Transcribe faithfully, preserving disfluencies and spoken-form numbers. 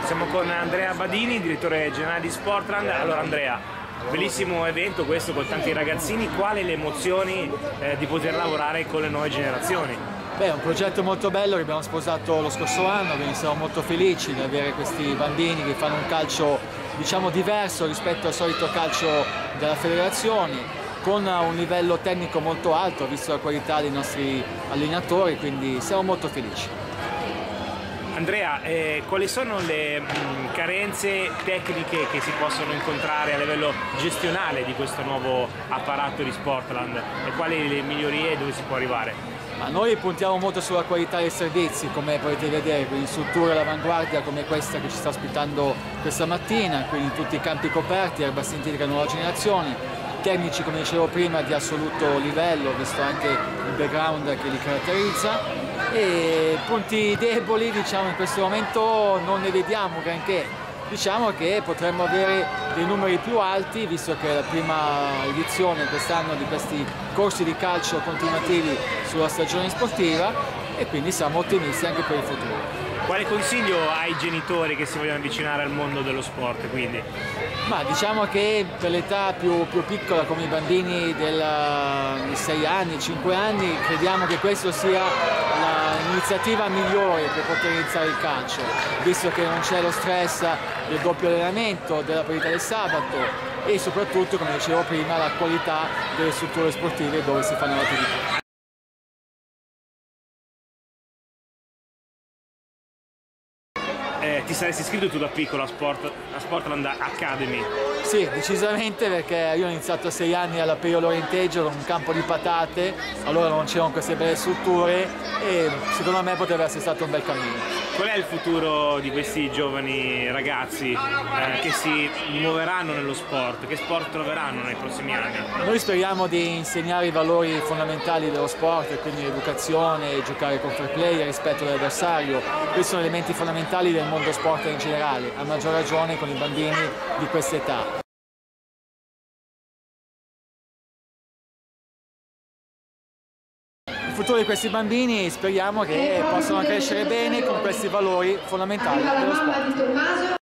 Siamo con Andrea Badini, direttore generale di Sportland. Allora Andrea, bellissimo evento questo con tanti ragazzini, quali le emozioni eh, di poter lavorare con le nuove generazioni? Beh, è un progetto molto bello che abbiamo sposato lo scorso anno, quindi siamo molto felici di avere questi bambini che fanno un calcio, diciamo, diverso rispetto al solito calcio della federazione, con un livello tecnico molto alto visto la qualità dei nostri allenatori, quindi siamo molto felici. Andrea, eh, quali sono le mh, carenze tecniche che si possono incontrare a livello gestionale di questo nuovo apparato di Sportland e quali le migliorie e dove si può arrivare? Ma noi puntiamo molto sulla qualità dei servizi, come potete vedere, quindi strutture all'avanguardia come questa che ci sta ospitando questa mattina, quindi tutti i campi coperti, erba sintetica nuova generazione, tecnici, come dicevo prima, di assoluto livello, visto anche il background che li caratterizza, e punti deboli, diciamo, in questo momento non ne vediamo granché. Diciamo che potremmo avere dei numeri più alti, visto che è la prima edizione quest'anno di questi corsi di calcio continuativi sulla stagione sportiva, e quindi siamo ottimisti anche per il futuro. Quale consiglio ai genitori che si vogliono avvicinare al mondo dello sport, quindi? Ma diciamo che per l'età più, più piccola, come i bambini dei sei anni, cinque anni, crediamo che questa sia l'iniziativa migliore per poter iniziare il calcio, visto che non c'è lo stress del doppio allenamento, della partita del sabato e soprattutto, come dicevo prima, la qualità delle strutture sportive dove si fanno l'attività. Eh, ti saresti iscritto tu da piccolo a, Sport, a Sportland Academy? Sì, decisamente, perché io ho iniziato a sei anni alla Peio Lorenteggio con un campo di patate, allora non c'erano queste belle strutture e secondo me potrebbe essere stato un bel cammino. Qual è il futuro di questi giovani ragazzi eh, che si muoveranno nello sport? Che sport troveranno nei prossimi anni? Noi speriamo di insegnare i valori fondamentali dello sport, quindi l'educazione, giocare con fair play, il rispetto dell'avversario. Questi sono elementi fondamentali del mondo sport in generale, a maggior ragione con i bambini di questa età. Il futuro di questi bambini speriamo che possano crescere bene con questi valori fondamentali dello sport.